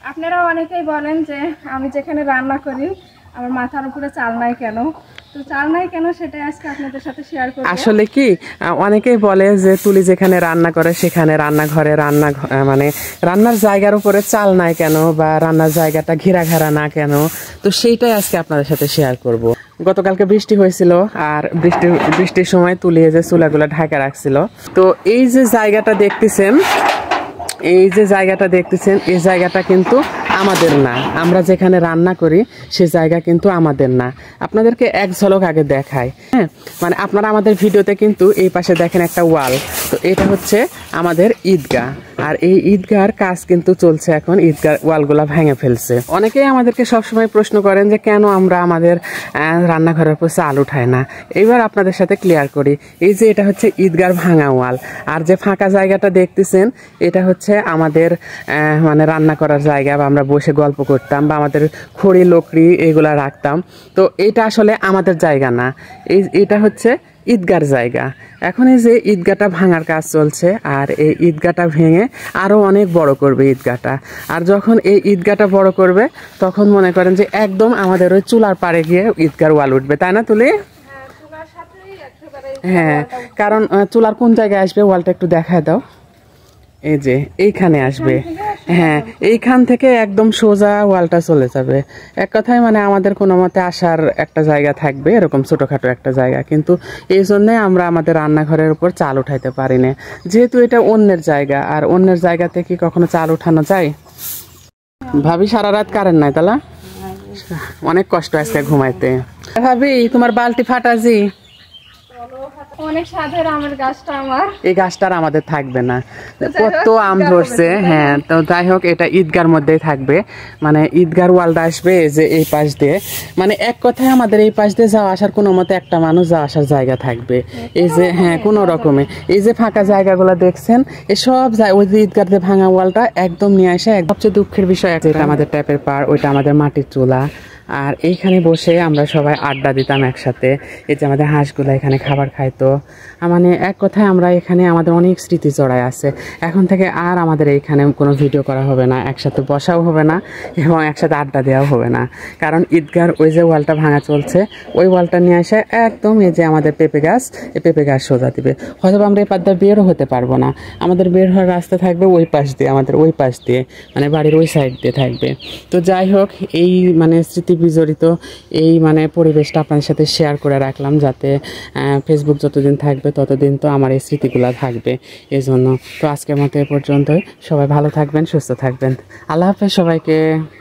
আপনারা অনেকেই বলেন যে আমি যেখানে রান্না করি আমার মাথার উপরে চাল নাই কেন, তো চাল নাই কেন সেটা আজকে আপনাদের সাথে শেয়ার করব। আসলে কি অনেকেই বলে যে তুলি যেখানে রান্না করে সেখানে রান্নাঘরে মানে রান্নার জায়গার উপরে চাল নাই কেন বা রান্নার জায়গাটা ঘেরা না কেন, তো সেইটাই আজকে আপনাদের সাথে শেয়ার করব। গতকালকে বৃষ্টি হয়েছিল আর বৃষ্টির সময় তুলিয়ে যে চুলাগুলো ঢাকা রাখছিল, তো এই যে জায়গাটা দেখতেছেন এই জায়গাটা কিন্তু আমাদের না। আমরা যেখানে রান্না করি সে জায়গা কিন্তু আমাদের না। আপনাদেরকে এক ঝলক আগে দেখাই। হ্যাঁ, মানে আপনারা আমাদের ভিডিওতে কিন্তু এই পাশে দেখেন একটা ওয়াল, তো এটা হচ্ছে আমাদের ঈদগাহ। আর এই ঈদগাহর কাজ কিন্তু চলছে এখন, ঈদগাহ ওয়ালগুলা ভেঙে ফেলছে। অনেকেই আমাদেরকে সবসময় প্রশ্ন করেন যে কেন আমরা আমাদের রান্নাঘরের উপর চাল উঠাই না। এইবার আপনাদের সাথে ক্লিয়ার করি। এই যে এটা হচ্ছে ঈদগাহর ভাঙা ওয়াল, আর যে ফাঁকা জায়গাটা দেখতেছেন এটা হচ্ছে আমাদের মানে রান্না করার জায়গা, বা আমরা বসে গল্প করতাম বা আমাদের খড়ি লকড়ি এগুলা রাখতাম। তো এটা আসলে আমাদের জায়গা না, এটা হচ্ছে ঈদগার জায়গা। এখন এই যে ঈদগাটা ভাঙার কাজ চলছে, আর এই ঈদগাটা ভেঙে আরো অনেক বড় করবে ঈদগাটা। আর যখন এই ঈদগাটা বড় করবে তখন মনে করেন যে একদম আমাদের ওই চুলার পাড়ে গিয়ে ঈদগার ওয়াল উঠবে, তাই না তুলি? হ্যাঁ, কারণ চুলার কোন জায়গায় আসবে ওয়ালটা একটু দেখায় দাও। এই যে এইখানে আসবে। হ্যাঁ, এইখান থেকে একদম সোজা ওয়ালটা চলে যাবে। এক কথায় মানে আমাদের কোনো মতে আসার একটা জায়গা থাকবে, এরকম ছোটখাটো একটা জায়গা। কিন্তু এই জন্যে আমরা আমাদের রান্নাঘরের উপর চাল উঠাইতে পারি না, যেহেতু এটা অন্যের জায়গা। আর অন্যের জায়গাতে কি কখনো চাল উঠানো যায়? ভাবি সারা রাত কারেন্ট নাই, তাহলে অনেক কষ্ট আজকে ঘুমাইতে। ভাবি তোমার বালতি ফাটাজি, অনেক স্বাদের আমের গাছটা আমার, এই গাছটার আমাদের থাকবে না, কত আম ধরছে। হ্যাঁ, তো যাই হোক, এটা ঈদগার মধ্যেই থাকবে। মানে ঈদগার ওয়ালটা আসবে যে এই পাশ দিয়ে, মানে এক কথায় আমাদের এই পাশ দিয়ে যাওয়া আসার কোনো মতে একটা মানুষ যাওয়া আসার জায়গা থাকবে। এই যে হ্যাঁ, কোনো রকমে এই যে ফাঁকা জায়গাগুলো দেখছেন, এই সব ওই যে ঈদগার দিয়ে ভাঙা ওয়ালটা একদম নিয়ে আসে। সবচেয়ে দুঃখের বিষয় এটা আমাদের ট্যাপের পার, ওইটা আমাদের মাটির চুলা। আর এইখানে বসে আমরা সবাই আড্ডা দিতাম একসাথে। এই যে আমাদের হাঁসগুলো এখানে খাবার খাইতো। মানে এক কথায় আমরা এখানে আমাদের অনেক স্মৃতি জড়ায় আছে। এখন থেকে আর আমাদের এইখানে কোনো ভিডিও করা হবে না, একসাথে বসাও হবে না এবং একসাথে আড্ডা দেওয়াও হবে না। কারণ ঈদগার ওই যে ওয়ালটা ভাঙা চলছে, ওই ওয়ালটা নিয়ে আসে একদম এই যে আমাদের পেঁপে গাছ, এই পেঁপে গাছ সোজা দিবে। হয়তো আমরা এই পাশ দিয়ে বেরও হতে পারবো না, আমাদের বের হওয়ার রাস্তা থাকবে ওই পাশ দিয়ে, আমাদের ওই পাশ দিয়ে, মানে বাড়ির ওই সাইড দিয়ে থাকবে। তো যাই হোক, এই মানে স্মৃতি বিজড়িত এই মানে পরিবেশটা আপনাদের সাথে শেয়ার করে রাখলাম, যাতে ফেসবুক যতদিন থাকবে ততদিন তো আমার এই স্মৃতিগুলো থাকবে। এই জন্য তো আজকের মতো এ পর্যন্তই। সবাই ভালো থাকবেন, সুস্থ থাকবেন। আল্লাহ হাফেজ সবাইকে।